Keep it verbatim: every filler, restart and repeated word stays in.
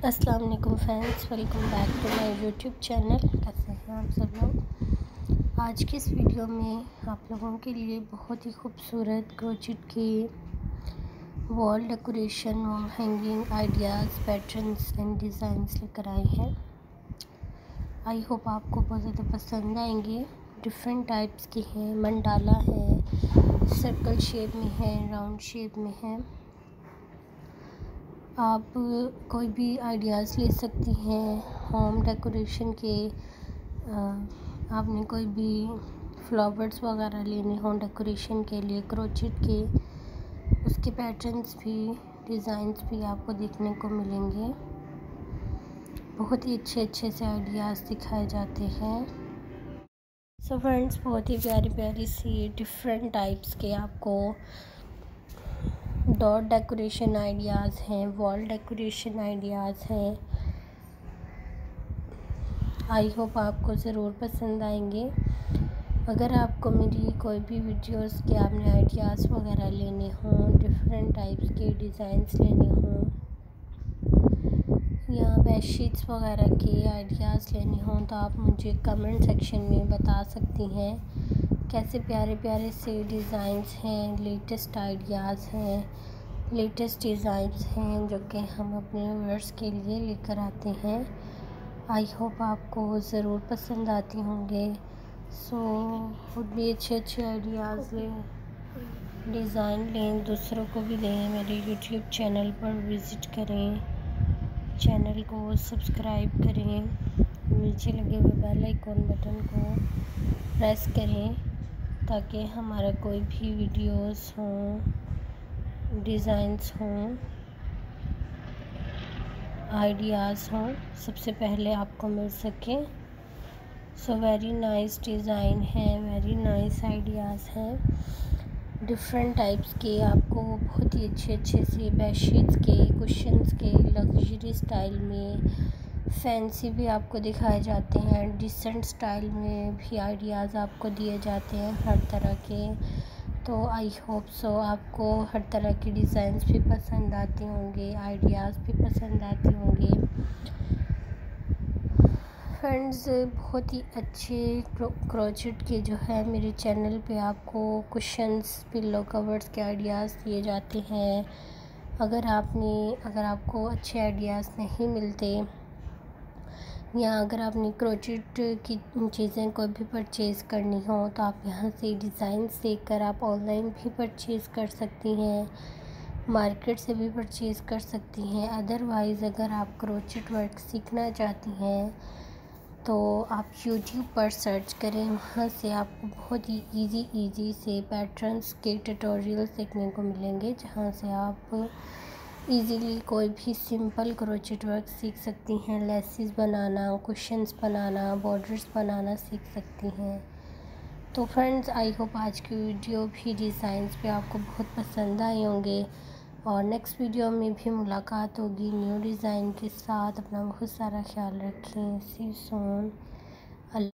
अस्सलाम वालेकुम friends, welcome back to my YouTube channel. कैसे हैं आप सब लोग। आज की इस वीडियो में आप लोगों के लिए बहुत ही खूबसूरत क्रोचेट की वॉल डेकोरेशन और hanging ideas, patterns and designs लेकर आए हैं। आई होप आपको बहुत ज़्यादा पसंद आएंगे। डिफरेंट टाइप्स के हैं, मंडाला है, सर्कल शेप में है, राउंड शेप में है। आप कोई भी आइडियाज़ ले सकती हैं होम डेकोरेशन के। आपने कोई भी फ्लावर्स वगैरह लेने हों डेकोरेशन के लिए क्रोचेट के, उसके पैटर्न्स भी, डिज़ाइंस भी आपको देखने को मिलेंगे। बहुत ही अच्छे अच्छे से आइडियाज़ दिखाए जाते हैं। सो फ्रेंड्स, बहुत ही प्यारी प्यारी सी डिफरेंट टाइप्स के आपको डॉट डेकोरेशन आइडियाज़ हैं, वॉल डेकोरेशन आइडियाज़ हैं। आई होप आपको ज़रूर पसंद आएंगे। अगर आपको मेरी कोई भी वीडियोस के आपने आइडियाज़ वगैरह लेने हों, डिफरेंट टाइप्स के डिज़ाइंस लेने हों, या बेडशीट्स वगैरह के आइडियाज़ लेने हों, तो आप मुझे कमेंट सेक्शन में बता सकती हैं। कैसे प्यारे प्यारे से डिज़ाइंस हैं, लेटेस्ट आइडियाज़ हैं, लेटेस्ट डिज़ाइंस हैं जो कि हम अपने व्यूअर्स के लिए लेकर आते हैं। आई होप आपको ज़रूर पसंद आती होंगे। सो खुद भी अच्छे अच्छे आइडियाज़ लें, डिज़ाइन लें, दूसरों को भी दें। मेरे यूट्यूब चैनल पर विज़िट करें, चैनल को सब्सक्राइब करें, नीचे लगे हुए बेल आइकॉन बटन को प्रेस करें ताकि हमारा कोई भी वीडियोस हों, डिज़ाइंस हों, आइडियाज़ हों, सबसे पहले आपको मिल सके। सो वेरी नाइस डिज़ाइन है, वेरी नाइस आइडियाज़ हैं। डिफरेंट टाइप्स के आपको बहुत ही अच्छे अच्छे से बेडशीट्स के, कुशन्स के, लग्जरी स्टाइल में, फैंसी भी आपको दिखाए जाते हैं, डिसेंट स्टाइल में भी आइडियाज़ आपको दिए जाते हैं हर तरह के। तो आई होप सो आपको हर तरह के डिज़ाइंस भी पसंद आते होंगे, आइडियाज़ भी पसंद आते होंगे। फ्रेंड्स, बहुत ही अच्छे क्रोचेट के जो है मेरे चैनल पे आपको कुशन्स, पिल्लो कवर्स के आइडियाज़ दिए जाते हैं। अगर आपने अगर आपको अच्छे आइडियाज़ नहीं मिलते, या अगर आपने क्रोचेट की चीज़ें कोई भी परचेज़ करनी हो, तो आप यहाँ से डिज़ाइंस देखकर आप ऑनलाइन भी परचेज़ कर सकती हैं, मार्केट से भी परचेज़ कर सकती हैं। अदरवाइज़ अगर आप क्रोचेट वर्क सीखना चाहती हैं तो आप यूट्यूब पर सर्च करें, वहाँ से आपको बहुत ही इजी इजी से पैटर्न्स के ट्यूटोरियल्स देखने को मिलेंगे, जहाँ से आप इजीली कोई भी सिंपल क्रोचेट वर्क सीख सकती हैं। लेसेस बनाना, कुशन्स बनाना, बॉर्डर्स बनाना सीख सकती हैं। तो फ्रेंड्स, आई होप आज की वीडियो भी डिज़ाइंस पे आपको बहुत पसंद आए होंगे, और नेक्स्ट वीडियो में भी मुलाकात होगी न्यू डिज़ाइन के साथ। अपना बहुत सारा ख्याल रखें। See you soon.